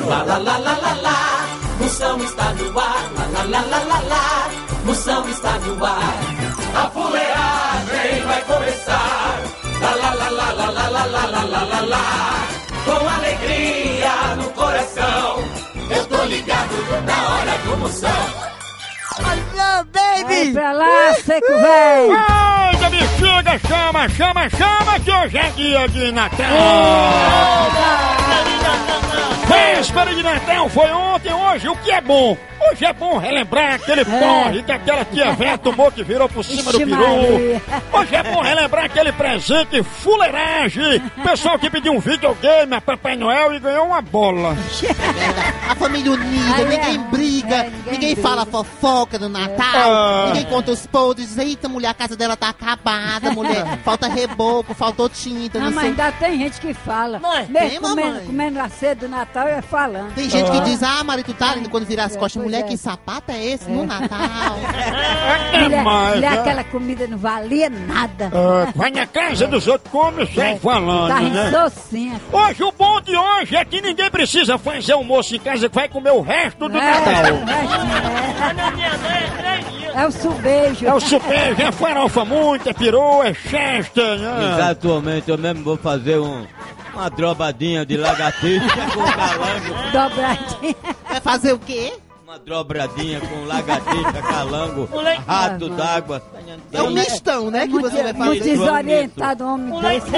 Lá, lá, lá, lá, lá, lá. Moção está no ar. Lá, lá, lá, lá, lá, lá. Moção está no ar. A fuleagem vai começar. Lá, lá, lá, lá, lá, lá, lá, lá, lá, lá, lá, lá. Com alegria no coração, eu tô ligado na hora do Moção. Alô, baby! Vai pra lá, seco velho! Ai, da bexiga, chama, chama, chama, que hoje é dia de Natal! Véspera de Natal foi ontem, hoje o que é bom? Hoje é bom relembrar aquele porre que aquela tia véia tomou que virou por cima do peru. Hoje é bom relembrar aquele presente fuleiragem. Pessoal que pediu um videogame a Papai Noel e ganhou uma bola. A família unida, ninguém briga, ninguém fala fofoca do Natal, ninguém conta os podres, diz, eita mulher, a casa dela tá acabada, mulher, falta reboco, faltou tinta, não, não mas sei. ainda tem gente que fala. Mãe, mesmo tem, comendo a ceia do Natal é falando. Tem gente que diz, marido, tu tá lindo quando virar as costas, mulher, que sapato é esse no Natal? Mulher, aquela comida não valia nada. Vai na casa dos outros, come sem falando, tá né? docinha. Hoje, o bom de hoje é que ninguém precisa fazer almoço em casa que vai comer o resto do Natal. É o subejo. É o subejo, é farofa muito, é peru, é chester, né? Exatamente, eu mesmo vou fazer uma drobadinha de lagartixa com calango. Dobradinha. Vai fazer o quê? Uma dobradinha com lagartixa, calango, rato d'água. É um mistão, né, que você vai Muito fazer. desorientado, homem desse.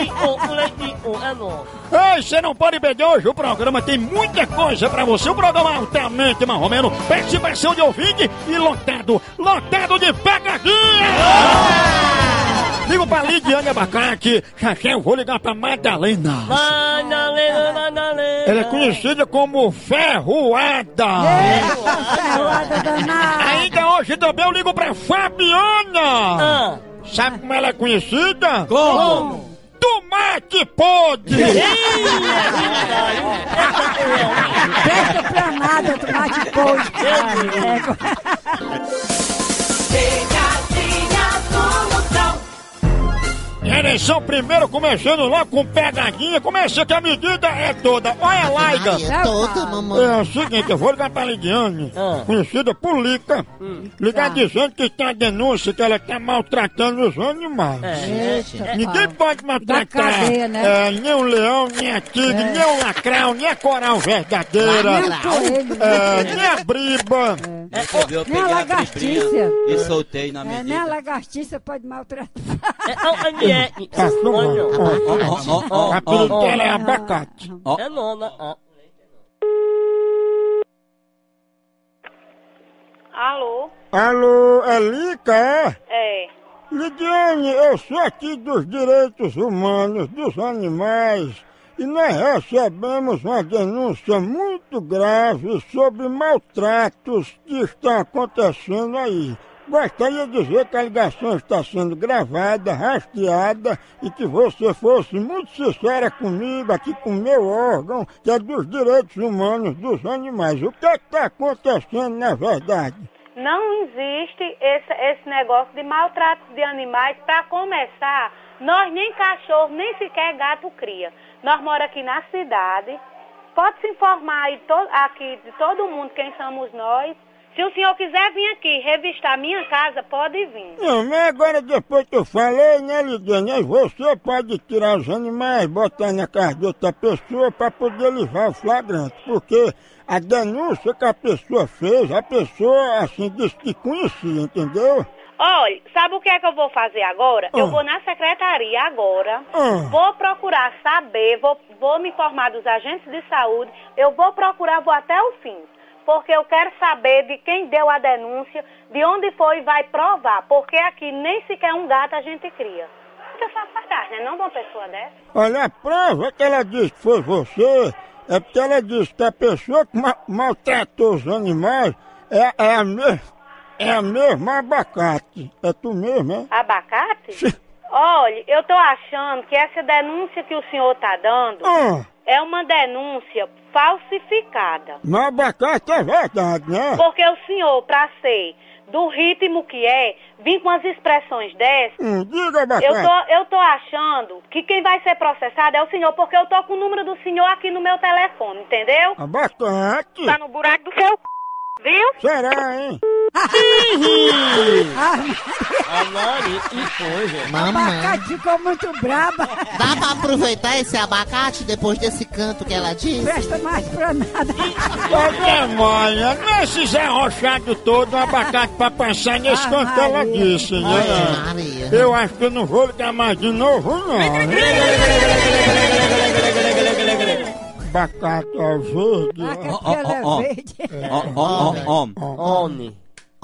Ei, você não pode perder hoje, o programa tem muita coisa pra você, o programa é altamente marromeno, participação de ouvinte e lotado de pegadinha! Ligo pra Lidiane Abacate, já eu vou ligar pra Madalena. Ela é conhecida como Ferroada. Ferroada danada. Ainda hoje também eu ligo pra Fabiana. Sabe como ela é conhecida? Como? Tomate podre! Presta pra nada, tomate podre. Pegadinha do Moção. Eleição primeiro, começando logo com pegadinha. Começa que a medida é toda. Olha a Laida. É toda, mamãe. É o seguinte, eu vou ligar pra Lidiane, conhecida por Lica. Ligar dizendo que tem a denúncia que ela tá maltratando os animais. Ninguém pode maltratar cadeia, né? nem um leão, nem a tigre, nem um lacrau, nem a coral verdadeira, nem a briba. Eu Nem a peguei lagartixa. bribrinha e soltei na Nem a medida. lagartixa pode maltratar. A apelido dela é abacate. Alô? Alô, é Lica, é? É. Lidiane, eu sou aqui dos direitos humanos, dos animais, e nós recebemos uma denúncia muito grave sobre maltratos que estão acontecendo aí. Gostaria de dizer que a ligação está sendo gravada, rastreada, e que você fosse muito sincera comigo, aqui com o meu órgão, que é dos direitos humanos dos animais. O que está acontecendo na verdade? Não existe esse negócio de maltrato de animais. Para começar, nós nem cachorro, nem sequer gato cria. Nós moramos aqui na cidade. Pode se informar aí aqui de todo mundo quem somos nós. Se o senhor quiser vir aqui revistar minha casa, pode vir. Não, mas agora depois que eu falei, né, Lidiane, você pode tirar os animais, botar na casa de outra pessoa para poder livrar o flagrante, porque a denúncia que a pessoa fez, a pessoa, assim, disse que conhecia, entendeu? Olha, sabe o que é que eu vou fazer agora? Eu vou na secretaria agora, vou procurar saber, vou me informar dos agentes de saúde, eu vou procurar, vou até o fim. Porque eu quero saber de quem deu a denúncia, de onde foi e vai provar. Porque aqui nem sequer um gato a gente cria. Muita sacanagem, né? Não de uma pessoa dessa. Olha, a prova que ela disse que foi você é porque ela disse que a pessoa que maltratou os animais é a mesma abacate. É tu mesmo, é? Abacate? Olha, eu tô achando que essa denúncia que o senhor tá dando é uma denúncia falsificada. Mas abacate é verdade, né? Porque o senhor, pra ser do ritmo que é, vir com as expressões dessas, Diga, abacate. eu tô achando que quem vai ser processado é o senhor, porque eu tô com o número do senhor aqui no meu telefone, entendeu? Abacate. Tá no buraco do seu c... viu? Será, hein? Mamãe. Abacate ficou muito braba. Dá pra aproveitar esse abacate depois desse canto que ela disse? Presta mais pra nada. Ô, demônia, nesse Zé Rochado todo, um abacate pra pensar nesse canto que ela disse, né? Ai, Maria. Eu acho que eu não vou ligar mais de novo, não. Abacate é verde. Aquela é verde. Oni.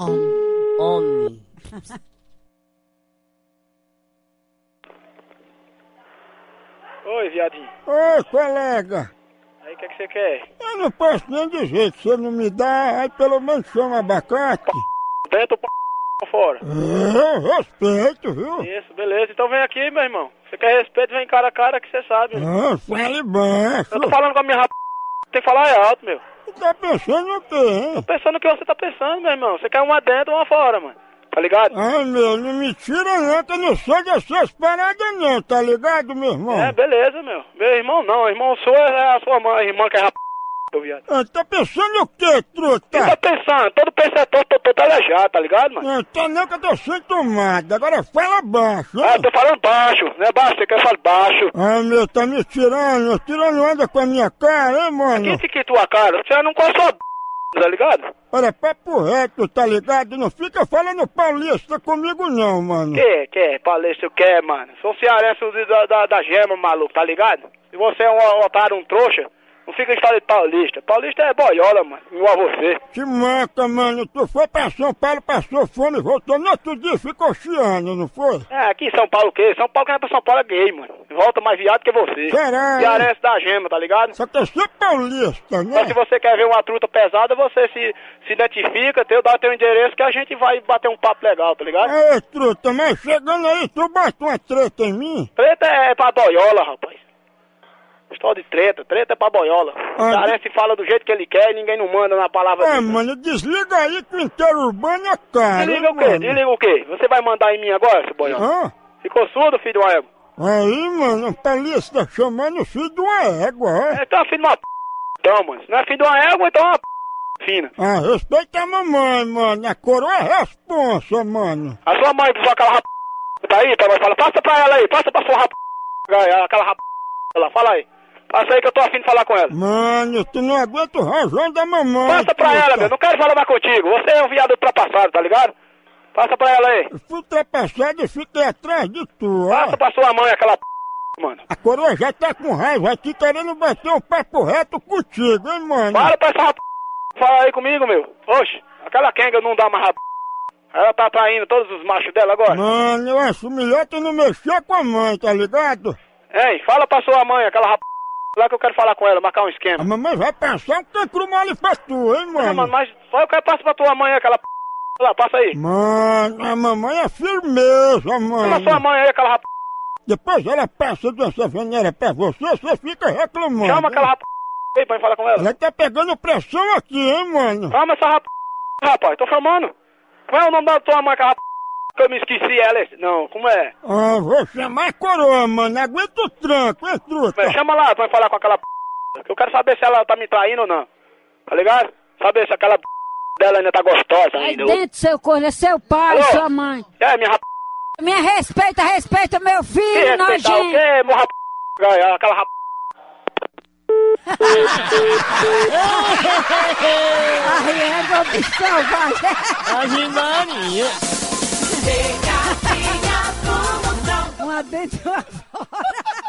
Oi, viadinho. Ô, colega, Aí, o que você quer? eu não posso nem dizer que você não me dá, aí pelo menos chama abacate. Dentro ou fora? Eu respeito, viu? Isso, beleza. Então vem aqui, meu irmão. Você quer respeito, vem cara a cara que você sabe. Ah, fale baixo. Eu tô falando com a minha tem que falar alto, meu. Você tá pensando o quê, hein? Tô pensando o que você tá pensando, meu irmão. Você quer uma dentro ou uma fora, mano. Tá ligado? Ai, meu, não me tira não, que eu não sou dessas paradas não, tá ligado, meu irmão? É, beleza, meu. Meu irmão não. Irmão sou é a sua mãe, irmã que é meu viado. Ah, tá pensando o quê, truta? O que tá pensando? Todo pensador, tô aleijado, tá ligado, mano? Não, tá não que eu tô sem tomada, agora fala baixo, hein? Ah, tô falando baixo, não é baixo, você quer falar baixo. Ai, meu, tá me tirando onda com a minha cara, hein, mano? Quem te quitou a cara? Você não conhece sua tá ligado? Olha, papo reto, tá ligado? Não fica falando paulista comigo não, mano. Que? Palestra o que, mano? Sou cearense da gema, maluco, tá ligado? Se você é um otário, um trouxa, não fica de falar de paulista. Paulista é boiola, mano, igual você. Te manca, mano. Tu foi pra São Paulo, passou fome, voltou no outro dia, ficou chiando, não foi? É, aqui em São Paulo o quê? São Paulo que não é pra São Paulo é gay, mano. Volta mais viado que você. Será? Cearense da gema, tá ligado? Só que eu sou paulista, né? Mas se você quer ver uma truta pesada, você se identifica, dá teu endereço que a gente vai bater um papo legal, tá ligado? Ei, truta, mas chegando aí, tu bota uma treta em mim? Treta é pra boiola, rapaz. História de treta é pra boiola. O cearense fala do jeito que ele quer e ninguém não manda na palavra dele. Mano, desliga aí que o interurbano é caro. Desliga o quê? Desliga o quê? Você vai mandar em mim agora, seu boiola? Hã? Ficou surdo, filho de uma égua? Aí, mano, a polícia tá chamando o filho de uma égua, ó. Então é filho de uma p... Então, mano. Se não é filho de uma égua, então é uma p... fina. Ah, respeita a mamãe, mano. A coroa é responsa, mano. A sua mãe, que só aquela rap... tá aí, tá? Fala, passa pra ela aí, passa pra sua rap... aquela rap... fala aí. Passa aí que eu tô afim de falar com ela. Mano, tu não aguenta o rojão da mamãe. Passa pra ela, meu. Não quero falar mais contigo. Você é um viado ultrapassado, tá ligado? Passa pra ela aí. Eu fui ultrapassado e fiquei atrás de tu, ó. Passa pra sua mãe aquela p... mano. A coroa já tá com raiva aqui querendo bater um papo reto contigo, hein, mano? Para pra essa rap... Fala aí comigo, meu. Oxe, aquela Kenga não dá mais rap... Ela tá traindo todos os machos dela agora. Mano, eu acho melhor tu não mexer com a mãe, tá ligado? Ei, fala pra sua mãe, aquela rap... lá que eu quero falar com ela, marcar um esquema. A mamãe vai passar um cancro mole pra tu, hein, mano? Mano, mas só eu quero passar pra tua mãe aquela p... lá, passa aí. Mano, a mamãe é firmeza, mano. Chama sua mãe aí, aquela rap... Depois ela passa dessa veneira pra você fica reclamando. Chama aquela rap... aí pra mim falar com ela. Ela tá pegando pressão aqui, hein, mano? Chama essa rap... rapaz, tô chamando. Qual é o nome da tua mãe, aquela rap... que eu me esqueci ela? Não, como é? Ah, vou chamar a coroa, mano. Aguenta o tranco, hein, truta? Chama lá pra mim falar com aquela p... que eu quero saber se ela tá me traindo ou não. Tá ligado? Saber se aquela p... dela ainda tá gostosa Aí ainda. dentro, seu corno, é seu pai, Alô? sua mãe. É, minha rap... Me respeita meu que filho, respeitar o nojinho. quê, meu rap... aquela rap... Arrega o bicho selvagem. Ave Maria. Uma dentro e uma fora.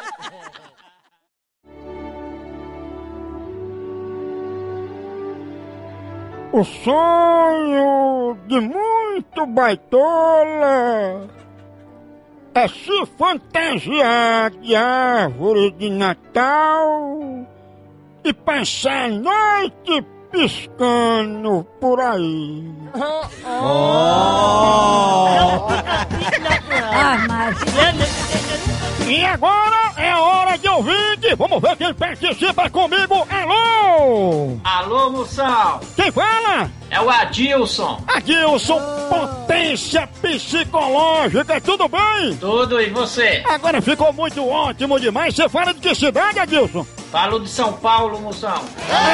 O sonho de muito baitola é se fantasiar de árvore de Natal e passar a noite piscando por aí. Ah, mas... E agora é a hora de ouvinte. Vamos ver quem participa comigo. Alô? Alô, Moção! Quem fala? É o Adilson. Adilson, potência psicológica, tudo bem? Tudo, e você? Agora ficou muito ótimo demais. Você fala de que cidade, Adilson? Falo de São Paulo, moção.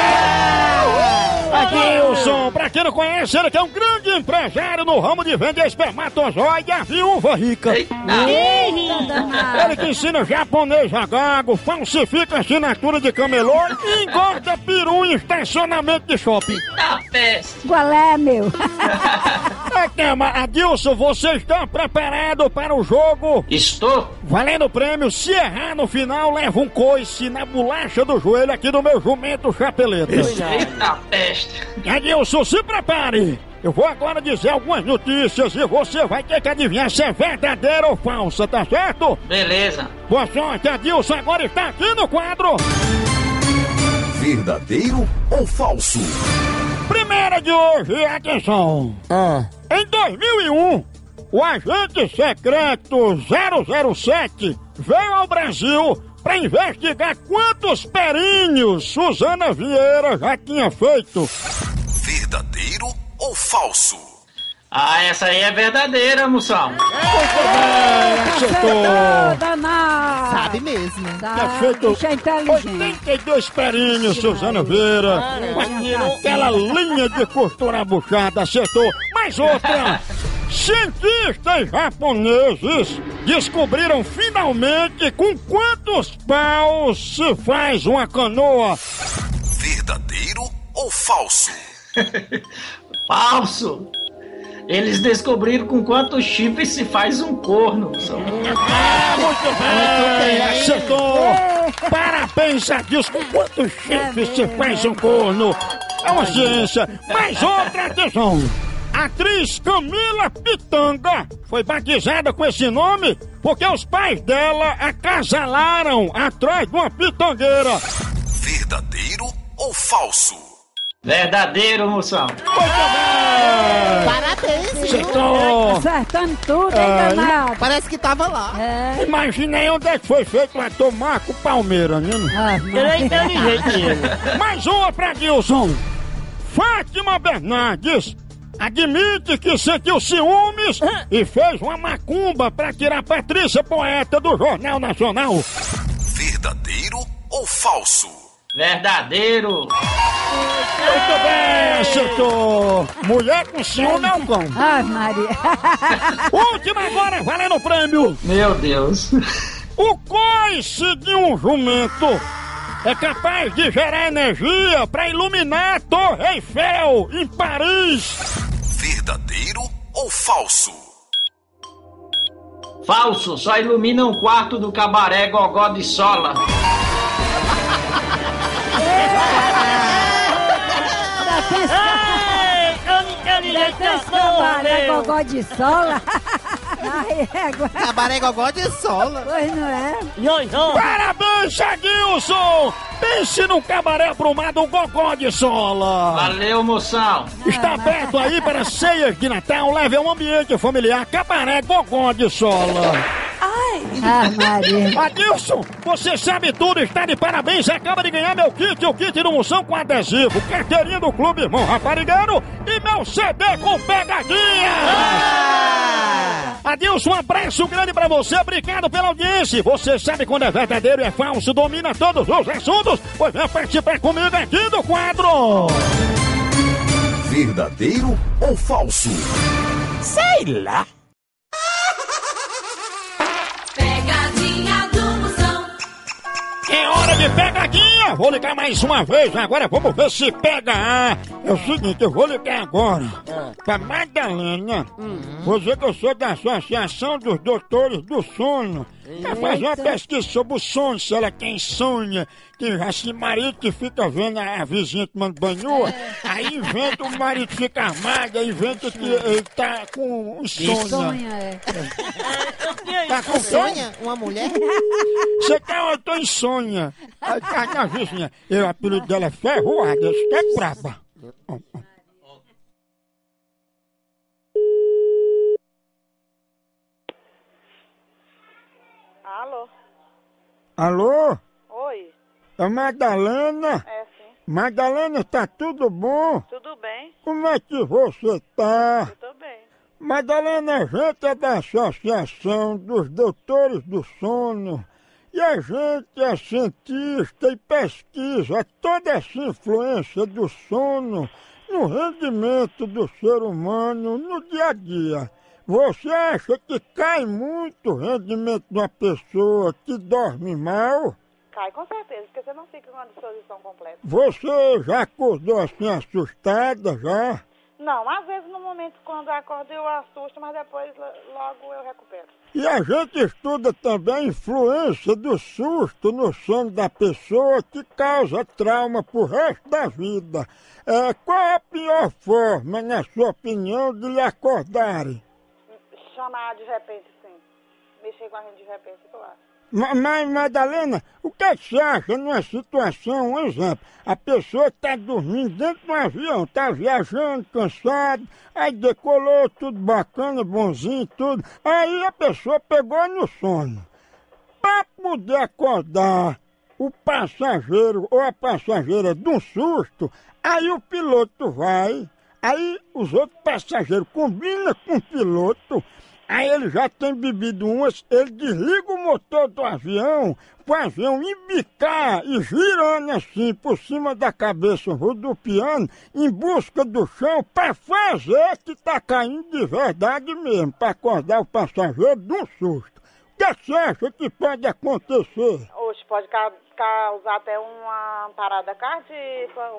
Adilson, pra quem não conhece, ele que é um grande empresário no ramo de vender espermatozoide, a viúva rica. Ele que ensina japonês a gago, falsifica assinatura de camelô e engorda peru em estacionamento de shopping. Tá peste. Qual é, meu? Adilson, você está preparado para o jogo? Estou? Valendo prêmio, se errar no final, leva um coice na bolacha do joelho aqui do meu jumento chapeleta. Eita peste. Adilson, se prepare! Eu vou agora dizer algumas notícias e você vai ter que adivinhar se é verdadeira ou falsa, tá certo? Beleza. Boa sorte, Adilson, agora está aqui no quadro. Verdadeiro ou falso? Primeira de hoje, atenção! Em 2001, o agente secreto 007 veio ao Brasil para investigar quantos perinhos Suzana Vieira já tinha feito. Verdadeiro ou falso? Ah, essa aí é verdadeira, moção. Acertou! Danado. Sabe mesmo. Tinha feito Bicho é inteligente. 82 perinhos, Suzana Vieira. Aquela linha de costura buchada, acertou. Mais outra! Cientistas japoneses descobriram finalmente com quantos paus se faz uma canoa. Verdadeiro ou falso? Falso. Eles descobriram com quantos chifres se faz um corno, moção. Muito bem, acertou. Parabéns, Adilson. Com quantos chifres se faz um corno? É uma ciência. Mais outra, atenção. A atriz Camila Pitanga foi batizada com esse nome porque os pais dela acasalaram atrás de uma pitangueira. Verdadeiro ou falso? Verdadeiro, moção. Parabéns, viu? Acertou. Acertando tudo, hein, danado? Parece que tava lá. É. Imaginei onde é que foi feito o ator Marco Palmeira, né? Ele é inteligente. Mais uma pra Dilson. Fátima Bernardes admite que sentiu ciúmes e fez uma macumba pra tirar Patrícia Poeta do Jornal Nacional. Verdadeiro ou falso? Verdadeiro. Muito bem, acertou. Mulher com ciúme é um cão. Ai, Maria. Última agora, valendo o prêmio. Meu Deus. O coice de um jumento é capaz de gerar energia pra iluminar a Torre Eiffel em Paris. Verdadeiro ou falso? Falso. Só ilumina um quarto do cabaré Gogó de Sola. Cabaré gogó de sola. Ai, égua. Cabaré gogó de sola. Pois não é? Parabéns, Adilson! Pense num cabaré aprumado Gogó de Sola. Valeu, moção. Está aberto aí para ceias de Natal. Leve a um ambiente familiar. Cabaré Gogó de Sola. Ah, Maria. Adilson, você sabe tudo, está de parabéns, acaba de ganhar meu kit, o kit do Moção com adesivo, carteirinha do Clube Irmão Raparigueiro e meu CD com pegadinha! Adilson, um abraço grande pra você, obrigado pela audiência. Você sabe quando é verdadeiro e é falso, domina todos os assuntos, pois vem participar comigo aqui do quadro. Verdadeiro ou falso? Sei lá. Pegadinha do Moção. É hora de pegadinha! Vou ligar mais uma vez, agora vamos ver se pega. É o seguinte, eu vou ligar agora pra Madalena. Vou dizer que eu sou da Associação dos Doutores do Sono. Pra fazer uma pesquisa sobre o sono, se ela tem insônia. Tem assim, marido que fica vendo a vizinha tomando banho, aí inventa o marido fica armado, aí inventa que ele tá com insônia. Sonha, é. Tá com Sonha? Uma mulher? Você tá, eu tô em sonha. Aí tá na vizinha. O apelido dela é Ferroada, isso que é braba. Alô? Alô? Oi? É Madalena? É sim. Madalena, tá tudo bom? Tudo bem? Como é que você tá? Eu tô bem. Madalena, a gente é da Associação dos Doutores do Sono e a gente é cientista e pesquisa toda essa influência do sono no rendimento do ser humano no dia a dia. Você acha que cai muito o rendimento de uma pessoa que dorme mal? Cai, com certeza, porque você não fica com a disposição completa. Você já acordou assim assustada já? Não, às vezes no momento quando eu acordo eu assusto, mas depois logo eu recupero. E a gente estuda também a influência do susto no sono da pessoa que causa trauma pro resto da vida. Qual é a pior forma, na sua opinião, de lhe acordarem? Chamar de repente, sim. Mexer com a gente de repente, eu acho. Mas, Madalena, o que você acha numa situação, um exemplo, a pessoa está dormindo dentro de um avião, está viajando, cansado, aí decolou, tudo bacana, bonzinho, tudo, aí a pessoa pegou no sono. Para poder acordar o passageiro ou a passageira de um susto, aí o piloto vai, aí os outros passageiros combinam com o piloto. Aí ele já tem bebido umas, ele desliga o motor do avião, o avião embicar e girando assim por cima da cabeça, rodopiando, em busca do chão, para fazer que tá caindo de verdade mesmo, para acordar o passageiro de um susto. O que você acha que pode acontecer? Hoje pode causar até uma parada cardíaca,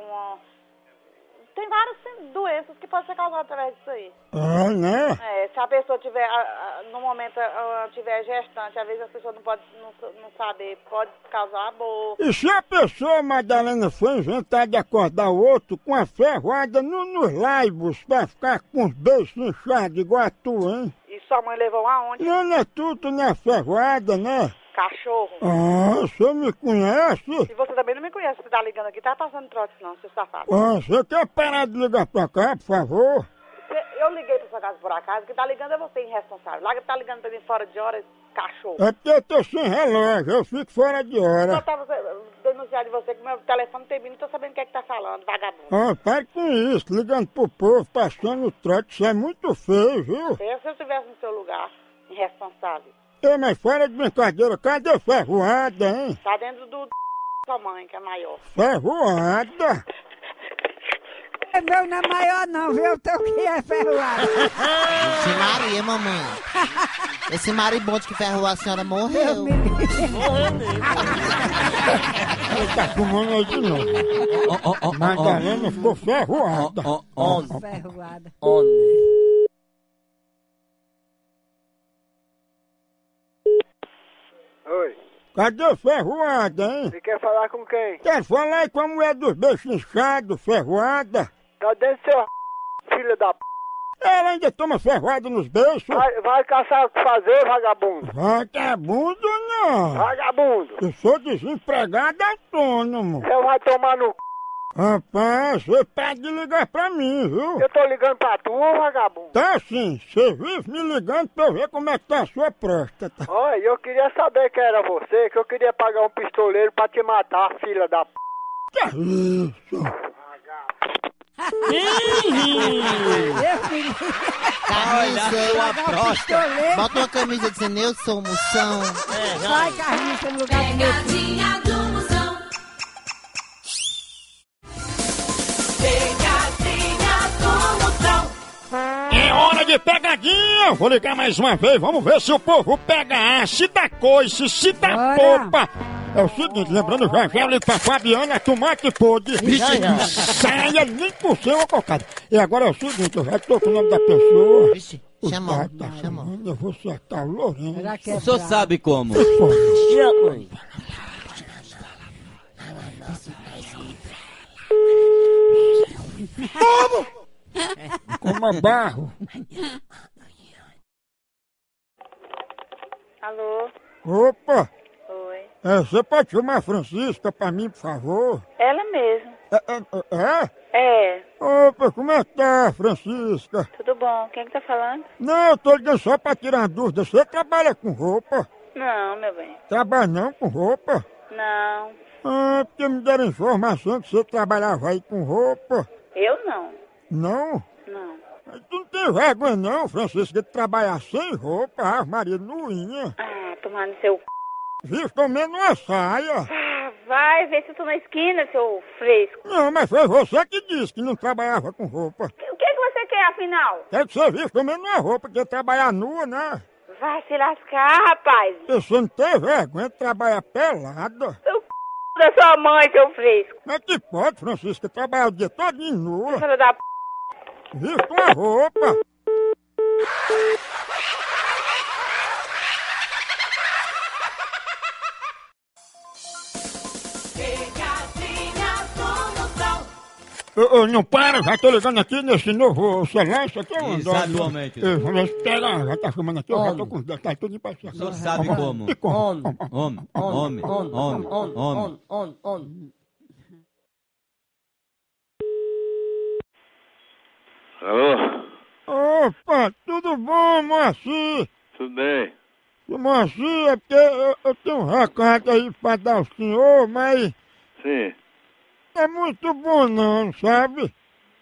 Tem várias doenças que podem ser causadas através disso aí. Ah, né? Se a pessoa tiver, no momento, tiver gestante, às vezes a pessoa não pode não saber, pode causar aborto. E se a pessoa, Madalena, for inventar de acordar o outro com a ferroada nos laibos pra ficar com os beijos inchados igual a tu, hein? E sua mãe levou aonde? Não é tudo, não é ferroada, né? Cachorro. Ah, você me conhece? E você também não me conhece, você tá ligando aqui, tá passando trote não, seu safado. Ah, você quer parar de ligar pra cá, por favor? Eu liguei pra sua casa por acaso, que tá ligando é você irresponsável. Lá que tá ligando pra mim fora de hora, cachorro. É porque eu tô sem relógio, eu fico fora de hora. Eu tava denunciando de você que meu telefone tem vindo, não tô sabendo o que é que tá falando, vagabundo. Ah, pare com isso, ligando pro povo, passando trote, isso é muito feio, viu? Se eu estivesse no seu lugar, irresponsável. Mas fora de brincadeira, cadê ferroada, hein? Tá dentro do sua mãe, que é maior. Ferroada? Meu não é maior não, viu? O teu que é ferroado. Esse Maria, mamãe. Esse maribondo que ferrou a senhora morreu. Morreu mesmo. Ele tá fumando aí de novo. Madalena ficou ferroada. Ferroada. Oi. Cadê ferroada, hein? Você quer falar com quem? Quer falar aí com a mulher dos beijos inchados, ferroada? Tá dentro do seu filho da p... Ela ainda toma ferroada nos beijos? Vai caçar o que fazer, vagabundo. Vagabundo não. Vagabundo. Eu sou desempregado autônomo. Você vai tomar no c... Rapaz, você pode ligar pra mim, viu? Eu tô ligando pra tu, vagabundo. Tá sim, você vive me ligando pra eu ver como é que tá a sua próstata. Olha, eu queria saber que era você, que eu queria pagar um pistoleiro pra te matar, filha da p... Que é isso? Camisa, uma próstata. bota uma camisa dizendo eu sou moção. Vai, Carlinhos, no lugar do meu filho. Pegadinha do Moção. Pegadinha do Moção. É hora de pegadinha! Vou ligar mais uma vez, vamos ver se o povo pega A, se dá coice, se dá Bora. popa. É o seguinte, lembrando já eu ligo pra Fabiana, tomate podre. Saia nem por cima, cocada. E agora é o seguinte, eu já tô com o nome da pessoa. Chamou, Tá chamou. chamando, eu vou acertar o Lourenço. Será que é O senhor bravo? sabe como? Como barro. Alô? Oi. Opa! Você pode chamar a Francisca pra mim, por favor? Ela mesmo. É, Opa, como é que tá, Francisca? tudo bom. Quem que tá falando? Não, eu tô ligando só pra tirar uma dúvida. Você trabalha com roupa? Não, meu bem. Trabalha não com roupa? Não. Ah, porque me deram informação que você trabalhava aí com roupa. Eu não. Não? Não. Tu não tem vergonha não, Francisca, de trabalhar sem roupa, a Maria nuinha. Ah, tomar no seu c... Viu, comendo uma saia. Ah, vai ver se eu tô na esquina, seu fresco. Não, mas foi você que disse que não trabalhava com roupa. O que você quer, afinal? Quero que você vive comendo uma roupa, porque trabalhar nua, né? Vai se lascar, rapaz. Você não tem vergonha de trabalhar pelada. Seu c... da sua mãe, seu fresco. Como é que pode, Francisca, trabalhar o dia todo em nua? Filho da p... Vive com a roupa. Não para, já tô ligando aqui nesse novo celular, isso aqui é um Exatamente. Pega, já tá filmando aqui, eu já tô com os detalhes tudo pra cima. Só sabe como. Homem. Alô? Opa, tudo bom, Moacir? Tudo bem? Moacir, é porque eu tenho um recado aí pra dar ao senhor, mas Sim. é muito bom não, sabe?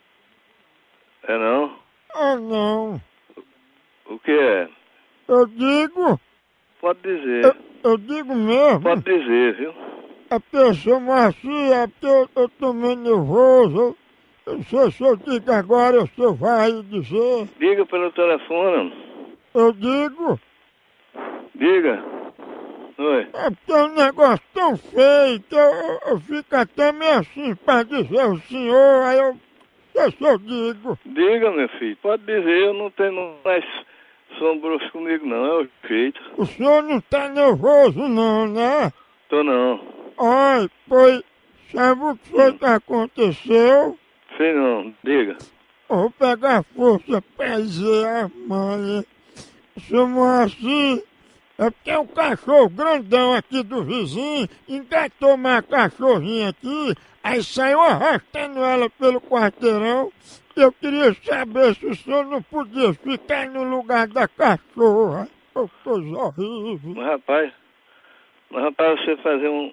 É não? Ah, não. O que é? Eu digo, Pode dizer. eu digo mesmo. Pode dizer, viu? É porque, seu Moacir, é porque eu tô meio nervoso. Eu não sei se eu digo agora, o senhor vai dizer. Diga pelo telefone. Eu digo, Diga. Oi. é porque é um negócio tão feio que eu fico até meio assim pra dizer ao senhor, aí eu sei se eu digo. Diga, meu filho. Pode dizer. Eu não tenho mais sombroso comigo, não. É o jeito. O senhor não tá nervoso não, né? Tô não. Ai, pois, sabe o que foi que aconteceu? Sei não. Diga. Eu vou pegar força pra dizer a mãe. Seu Moacir, é porque um cachorro grandão aqui do vizinho engatou uma cachorrinha aqui, aí saiu arrastando ela pelo quarteirão. Eu queria saber se o senhor não podia ficar no lugar da cachorra. Oh, coisa horrível. Mas rapaz, você fazer um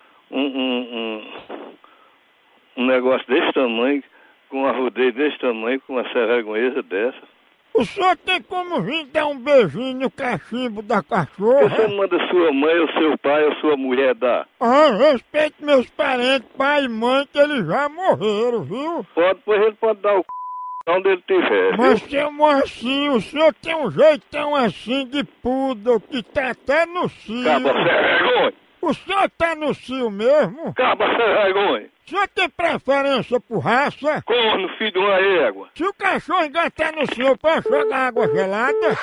negócio desse tamanho, com uma rodeio desse tamanho, com uma vergonheza dessa. O senhor tem como vir dar um beijinho no cachimbo da Por que cachorra? você não manda sua mãe, ou seu pai, ou sua mulher dar? Ah, respeito meus parentes, pai e mãe, que eles já morreram, viu? Pode, pois ele pode dar o c... onde ele tiver, Mas, viu? seu Moacir, o senhor tem um jeitão assim de poodle que tá até no cio. Caba sem vergonha! O senhor tá no cio mesmo? Caba sem vergonha! O senhor tem preferência por raça? Corno, filho de uma égua! Se o cachorro engatar no senhor, pode jogar água gelada?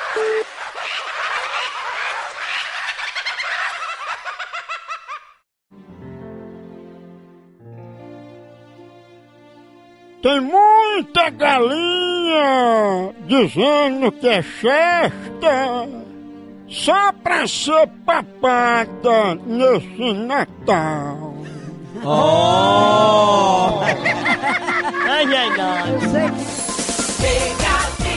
Tem muita galinha dizendo que é festa só pra ser papada nesse Natal. Oh!